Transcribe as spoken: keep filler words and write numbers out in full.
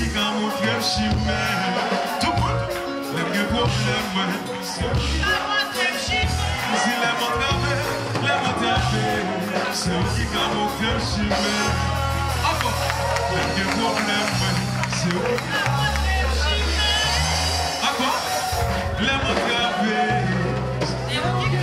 qui a montré le chimère. Tout le monde, les problèmes, c'est eux qui a montré le chimère. Si les mots travaillent, les mots travaillent, c'est eux qui a montré le chimère. Encore, les problèmes, c'est eux qui a montré le chimère. Encore, les mots travaillent, c'est eux qui